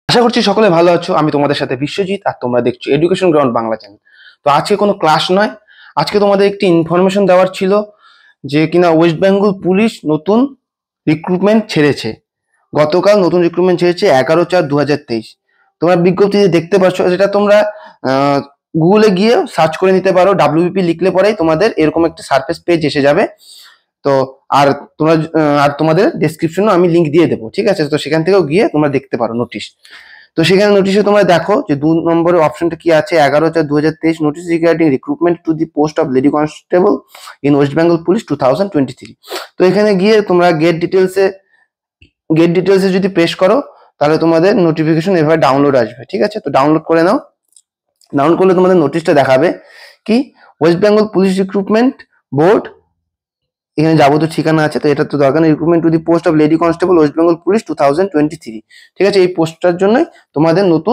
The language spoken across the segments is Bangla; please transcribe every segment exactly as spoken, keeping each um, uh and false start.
আশা করছি সকলে ভালো আছো। আমি তোমাদের সাথে বিশ্বজিৎ, আর তোমরা দেখছো এডুকেশন গ্রাউন্ড বাংলা চ্যানেল। তো আজকে কোনো ক্লাস নয়, আজকে তোমাদের একটি ইনফরমেশন দেওয়ার ছিল যে কিনা ওয়েস্ট বেঙ্গল পুলিশ নতুন রিক্রুটমেন্ট ছেড়েছে। গতকাল নতুন রিক্রুটমেন্ট ছেড়েছে এগারো চার দু হাজার তেইশ। তোমরা বিজ্ঞপ্তিতে দেখতে পাচ্ছ, যেটা তোমরা গুগলে গিয়ে সার্চ করে নিতে পারো। ডাব্লিউবিপি লিখলে পরেই তোমাদের এরকম একটা সারফেস পেজ এসে যাবে। তো আর তোমরা আর তোমাদের ডেসক্রিপশনে আমি লিঙ্ক দিয়ে দেবো, ঠিক আছে? তো সেখান থেকেও গিয়ে তোমরা দেখতে পারো নোটিশ। তো সেখানে নোটিশে তোমরা দেখো যে দু নম্বরের অপশনটা কি আছে, এগারো চার দু হাজার তেইশ notice regarding recruitment to the post of lady constable in West Bengal police two thousand twenty three. তো এখানে গিয়ে তোমরা গেট ডিটেলসে গেট ডিটেলসে যদি প্রেস করো তাহলে তোমাদের নোটিফিকেশন এভাবে ডাউনলোড আসবে, ঠিক আছে? তো ডাউনলোড করে নাও। ডাউনলোড করলে তোমাদের নোটিশটা দেখাবে কি West Bengal police recruitment board, এখানে যাবতীয় ঠিকানা আছে। তো এটা তো দরকার নেই। Recruitment to the post of lady constable West Bengal police two thousand twenty three, ঠিক আছে? এই পোস্টটার জন্যই তোমাদের নতুন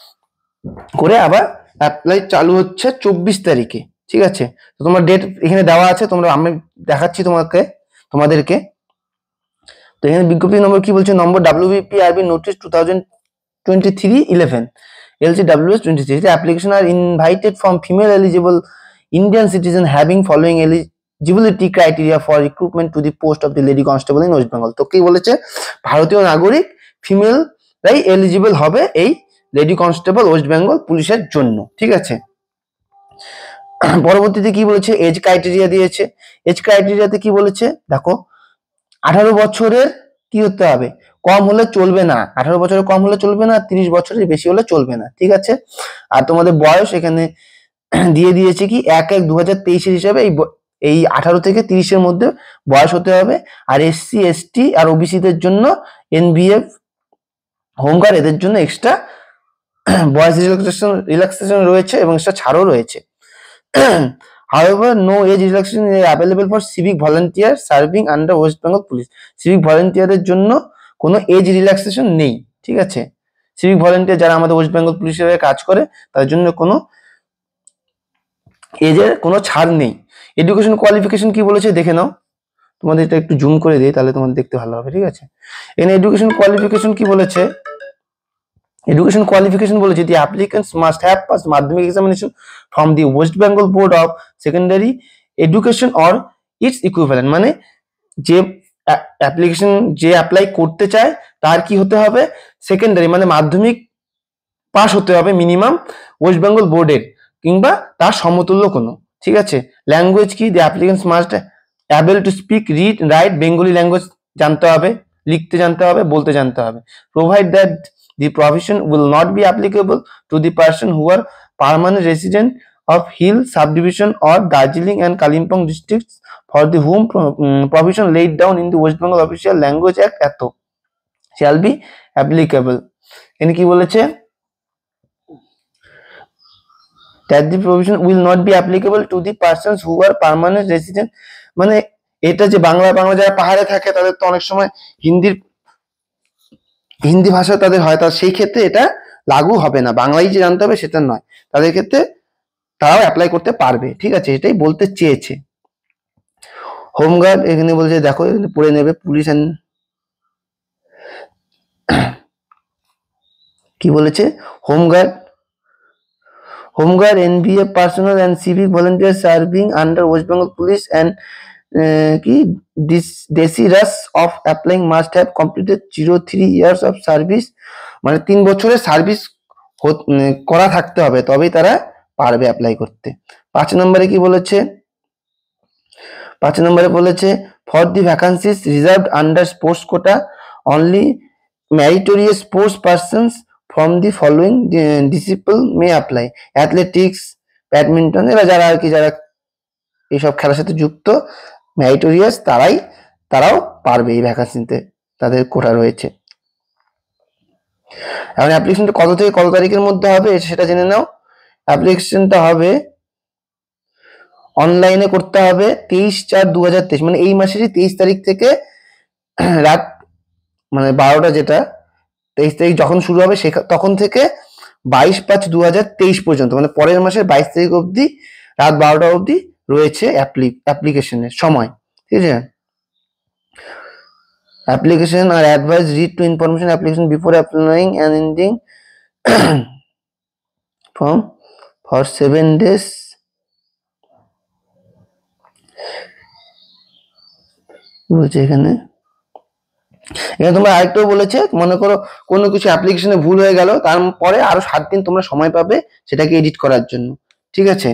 করে আবার অ্যাপ্লাই চালু হচ্ছে চব্বিশ তারিখে, ঠিক আছে? তো তোমার ডেট এখানে দেওয়া আছে, তোমরা আমি দেখাচ্ছি তোমাকে তোমাদেরকে। তো এখানে বিজ্ঞপ্তি নম্বর কি বলছে, নম্বর WBPRB notice two thousand twenty three eleven LCWS twenty three. Application are invited from female eligible Indian citizen having following eligibility criteria for recruitment to the post of the lady constable in West Bengal. তো কি বলেছে, ভারতীয় নাগরিক ফিমেলরাই এলিজিবল হবে এই লেডি কনস্টেবল ওয়েস্ট বেঙ্গল পুলিশের জন্য, ঠিক আছে? পরবর্তীতে কি বলেছে, এজ ক্রাইটেরিয়া দিয়েছে। এজ ক্রাইটেরিয়াতে কি বলেছে দেখো, আঠারো বছরের কি হতে হবে, কম হলে চলবে না। আঠারো বছরের কম হলে চলবে না, তিরিশ বছরের বেশি হলে চলবে না, ঠিক আছে? আর তোমাদের বয়স এখানে দিয়ে দিয়েছে কি এক এক দু হাজার তেইশের হিসাবে এই এই আঠারো থেকে তিরিশের মধ্যে বয়স হতে হবে। আর এসসি এসটি আর ওবিসিদের জন্য এনভিএফ হোমগার্ড এদের জন্য এক্সট্রা বয়স রিল্যাক্সেশন রিল্যাক্সেশন রয়েছে এবং এক্সট্রা ছাড়ও রয়েছে। However, no age relaxation is available for civic volunteer serving under West Bengal Police. Civic ভলান্টিয়ারের জন্য কোনো এজ রিল্যাক্সেশন নেই, ঠিক আছে? সিভিক ভলান্টিয়ার যারা আমাদের ওয়েস্ট বেঙ্গল পুলিশের কাজ করে তাদের জন্য কোনো এজের কোনো ছাড় নেই। এডুকেশন কোয়ালিফিকেশন কি বলেছে দেখে নাও। তোমাদের এটা একটু জুম করে দিই, তাহলে তোমাদের দেখতে ভালো হবে, ঠিক আছে? এখানে এডুকেশন কোয়ালিফিকেশন কি বলেছে, এডুকেশন কোয়ালিফিকেশন বলেছে the applicants must have passed মাধ্যমিক examination from the West Bengal Board of Secondary Education or its equivalent। মানে যে অ্যাপ্লিকেশন যে অ্যাপ্লাই করতে চায় তার কি হতে হবে, সেকেন্ডারি মানে মাধ্যমিক পাস হতে হবে মিনিমাম ওয়েস্ট বেঙ্গল বোর্ডের কিংবা তার সমতুল্য কোনো, ঠিক আছে? ল্যাঙ্গুয়েজ কি, the applicants must able to speak read write Bengali language জানতে হবে, লিখতে জানতে হবে, বলতে জানতে হবে। Provide that the provision will not be applicable to the person who are permanent resident of Hill subdivision or Darjeeling and Kalimpong districts for the whom provision laid down in the West Bengal Official Language Act এত shall be applicable। এখানে কি বলেছে, that the provision will not be applicable to the persons who are permanent resident। মানে এটা যে বাংলা বাংলা যারা পাহাড়ে থাকে তাদের তো অনেক সময় হিন্দির হিন্দি ভাষা তাদের হয়, তার সেই ক্ষেত্রে এটা লাগু হবে না। বাংলাই যে জানতে হবে সেটা নয়, তাদের ক্ষেত্রে তারাও অ্যাপ্লাই করতে পারবে, ঠিক আছে? এটাই বলতে চেয়েছে। হোমগার্ড এখানে বলছে দেখো, এখানে পড়ে নেবে পুলিশ অ্যান্ড কি বলেছে, home guard home guard NVF personnel and civic volunteer serving under West Bengal police and কি desirous of applying must have completed zero three years of service. মানে তিন বছরের সার্ভিস করা থাকতে হবে, তবেই তারা পারবে অ্যাপ্লাই করতে। পাঁচ নম্বরে কি বলেছে, পাঁচ নম্বরে বলেছে for the vacancies reserved under sports quota only meritorious sports persons from the following discipline may apply. Athletics, badminton, এরা যারা আর কি যারা এইসব খেলার সাথে যুক্ত মেরিটোরিয়াস তারাই তারাও পারবে এই ভ্যাকান্সিতে, তাদের কোটা রয়েছে। এখন অ্যাপ্লিকেশনটা কত থেকে কত তারিখের মধ্যে হবে সেটা জেনে নাও। অ্যাপ্লিকেশনটা হবে অনলাইনে করতে হবে তেইশ চার দু হাজার তেইশ, মানে এই মাসেরই তেইশ তারিখ থেকে রাত মানে বারোটা, যেটা তেইশ তারিখ যখন শুরু হবে সে তখন থেকে বাইশ পাঁচ দু হাজার তেইশ পর্যন্ত, মানে পরের মাসের বাইশ তারিখ অবধি রাত বারোটা অবধি রয়েছে অ্যাপ্লিকেশনের সময়, ঠিক আছে? Application are advised read to information application before applying and ending from for seven days. বলছে এখানে এখানে তোমরা আরেকটাও বলেছে, মনে করো কোনো কিছু অ্যাপ্লিকেশনে ভুল হয়ে গেল, তারপরে আরো সাত দিন তোমরা সময় পাবে সেটাকে এডিট করার জন্য, ঠিক আছে।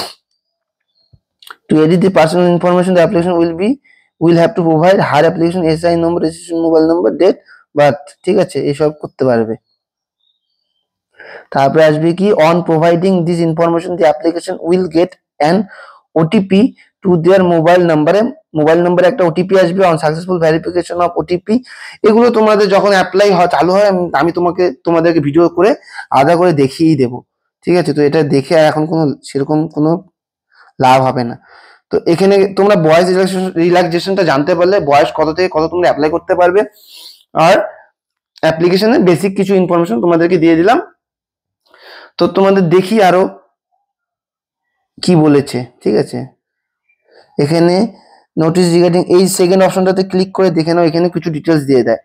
To edit the personal information, the application will be will have to provide her application S I number, registration mobile number, date birth, ঠিক আছে, এসব করতে পারবে। তারপরে আসবে কি, on providing this information the application will get an O T P to their mobile number, মোবাইল নাম্বারে একটা ওটিপি আসবে on successful verification of O T P। এগুলো তোমাদের যখন অ্যাপ্লাই হয় চালু হয় আমি তোমাকে তোমাদেরকে ভিডিও করে আলাদা করে দেখিয়ে দেব, ঠিক আছে। তো এটা দেখে এখন কোনো সেরকম কোনো লাভ হবে না। তো এখানে তোমরা বয়স রিল্যাক্সেশনটা জানতে পারলে বয়স কত থেকে কত তোমরা অ্যাপ্লাই করতে পারবে, আর অ্যাপ্লিকেশনের বেসিক কিছু ইনফরমেশন তোমাদেরকে দিয়ে দিলাম। তো তোমাদের দেখি আরো কি বলেছে, ঠিক আছে। এখানে নোটিস রিগার্ডিং এই সেকেন্ড অপশনটাতে ক্লিক করে দেখে নাও, এখানে কিছু ডিটেলস দিয়ে দেয়।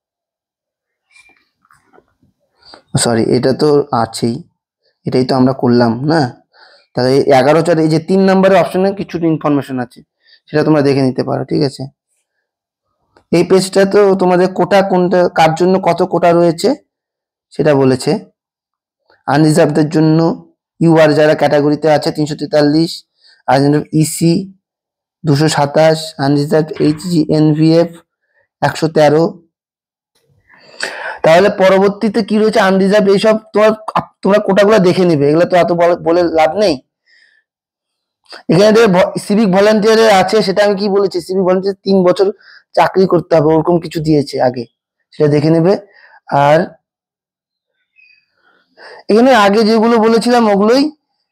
সরি, এটা তো আছেই, এটাই তো আমরা করলাম না। তাহলে এগারো চার এই যে তিন নম্বরের অপশনে কিছু ইনফরমেশন আছে, সেটা তোমরা দেখে নিতে পারো, ঠিক আছে। এই পেজটা তো তোমাদের কোটা কোনটা কার জন্য কত কোটা রয়েছে সেটা বলেছে। আনরিজার্ভদের জন্য ইউআর যারা ক্যাটাগরিতে আছে তিনশো তেতাল্লিশ, আর ইসি দুশো সাতাশ, unreserve H G N V F একশো তেরো। তাহলে পরবর্তীতে কি রয়েছে আনরিজার্ভ, এইসব তোমার তোমরা কোটাগুলো দেখে নিবে, এগুলো তো এত বলে লাভ নেই। এখানে সিভিক ভলান্টিয়ারের আছে, সেটা আমি কি বলেছি, সিভিক ভলান্টিয়ার তিন বছর চাকরি করতে হবে ওরকম কিছু দিয়েছে আগে, সেটা দেখে নেবে। আর এখানে আগে যেগুলো বলেছিলাম ওগুলোই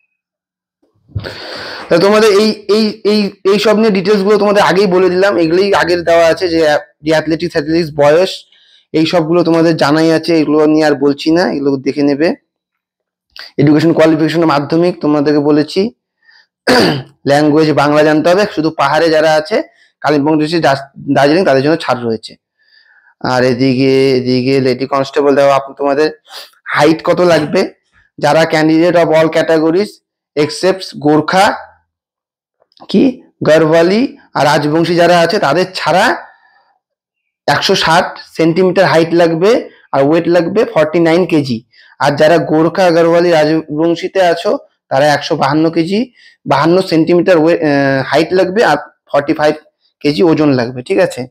তোমাদের এই এই এই এই সব নিয়ে ডিটেলস গুলো তোমাদের আগেই বলে দিলাম, এগুলোই আগের দেওয়া আছে যে অ্যাথলেটিক্স অ্যাথলেটিক্স বয়স এই সবগুলো তোমাদের জানাই আছে, এগুলো নিয়ে আর বলছি না, এগুলো দেখে নেবে। এডুকেশন কোয়ালিফিকেশন মাধ্যমিক তোমাদেরকে বলেছি। ল্যাঙ্গুয়েজ বাংলা জানতে হবে, শুধু পাহাড়ে যারা আছে কালিম্পং ডিস্ট্রিক্ট দার্জিলিং তাদের জন্য ছাড় রয়েছে। আর এদিকে এদিকে লেডি কনস্টেবল দেওয়া তোমাদের হাইট কত লাগবে, যারা candidate of all categories except Gorkha কি গড়ওয়ালি আর রাজবংশী যারা আছে তাদের ছাড়া একশো ষাট সেন্টিমিটার হাইট লাগবে আর ওয়েট লাগবে ফর্টি নাইন কেজি। আর যারা গোর্খা গড়ওয়ালি রাজবংশীতে আছো তারা একশো বাহান্ন কেজি বাহান্ন সেন্টিমিটার হাইট লাগবে আর ফর্টি ফাইভ কেজি ওজন লাগবে, ঠিক আছে।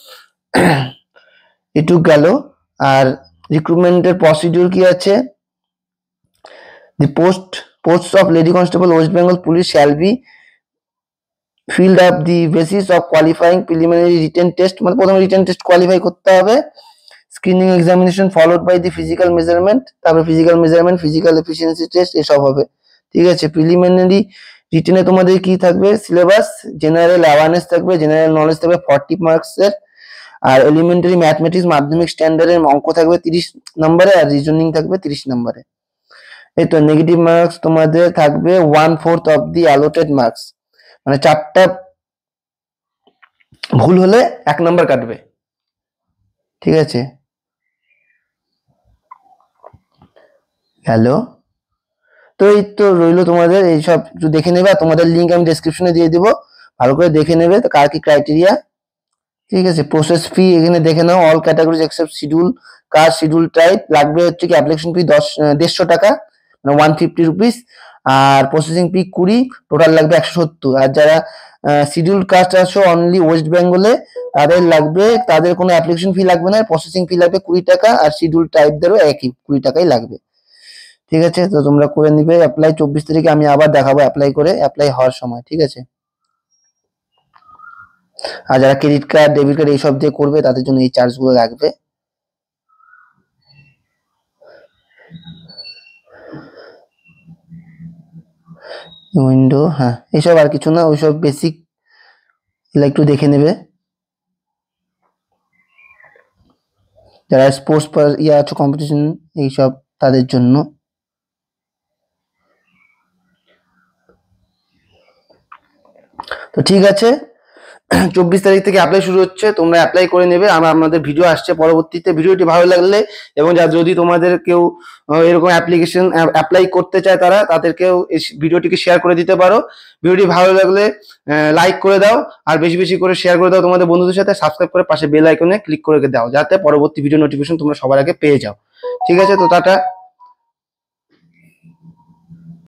এটুক গেল। আর রিক্রুটমেন্টের প্রসিডিউর কি আছে, the post post of lady constable West Bengal police shall be filled up the basis of qualifying preliminary written test, মানে প্রথমে রিটেন টেস্ট কোয়ালিফাই করতে হবে, screening examination followed by the physical measurement, তারপরে physical measurement physical efficiency test এসব হবে, ঠিক আছে। প্রিলিমিনারি রিটেনে তোমাদের কি থাকবে, সিলেবাস জেনারেল অ্যাওয়ারনেস থাকবে, জেনারেল নলেজ থাকবে ফর্টি মার্কসের, আর এলিমেন্টারি ম্যাথমেটিক্স মাধ্যমিক স্ট্যান্ডার্ডের অঙ্ক থাকবে তিরিশ নম্বরে, আর রিজনিং থাকবে তিরিশ নম্বরে। এই তো নেগেটিভ মার্কস তোমাদের থাকবে one fourth of the allotted marks, মানে চারটা ভুল হলে এক নাম্বার কাটবে, ঠিক আছে। হ্যালো, তো এই তো রইলো তোমাদের এইসব একটু দেখে নেবে, তোমাদের লিঙ্ক আমি ডেসক্রিপশনে দিয়ে দিব, ভালো করে দেখে নেবে কার কি ক্রাইটেরিয়া, ঠিক আছে। প্রসেস ফি এখানে দেখে নাও, all categories except schedule caste schedule type লাগবে হচ্ছে কি অ্যাপ্লিকেশন ফি দশ দেড়শো টাকা মানে ওয়ান ফিফটি রুপিস, আর প্রসেসিং ফি কুড়ি, টোটাল লাগবে একশো সত্তর। আর যারা শিডিউল কাস্ট আছো অনলি ওয়েস্ট বেঙ্গলে তাদের লাগবে, তাদের কোনো অ্যাপ্লিকেশন ফি লাগবে না, প্রসেসিং ফি লাগবে কুড়ি টাকা, আর শিডিউল টাইপদেরও একই কুড়ি টাকাই লাগবে, ঠিক আছে। তো তোমরা করে নিবে অ্যাপ্লাই, চব্বিশ তারিখে আমি আবার দেখাবো অ্যাপ্লাই করে অ্যাপ্লাই হওয়ার সময়, ঠিক আছে। আর যারা ক্রেডিট কার্ড ডেবিট কার্ড এইসব দিয়ে করবে তাদের জন্য এই চার্জ গুলো লাগবে। উইন্ডো, হ্যাঁ এইসব আর কিছু না, ওইসব বেসিক এগুলো একটু দেখে নেবে। যারা স্পোর্টস ইয়ে আছে কম্পিটিশন এইসব তাদের জন্য। তো ঠিক আছে, চব্বিশ তারিখ থেকে অ্যাপ্লাই শুরু হচ্ছে, তোমরা অ্যাপ্লাই করে নেবে। আমরা আমাদের ভিডিও আসছে পরবর্তীতে। ভিডিওটি ভালো লাগলে এবং যদি তোমাদের কেউ এরকম অ্যাপ্লিকেশন অ্যাপ্লাই করতে চায় তারা তাদেরকেও এই ভিডিওটিকে শেয়ার করে দিতে পারো। ভিডিওটি ভালো লাগলে লাইক করে দাও আর বেশি বেশি করে শেয়ার করে দাও তোমাদের বন্ধুদের সাথে। সাবস্ক্রাইব করে পাশে বেল আইকনে ক্লিক করে দাও যাতে পরবর্তী ভিডিও নোটিফিকেশন তোমরা সবার আগে পেয়ে যাও। ঠিক আছে, তো টাটা।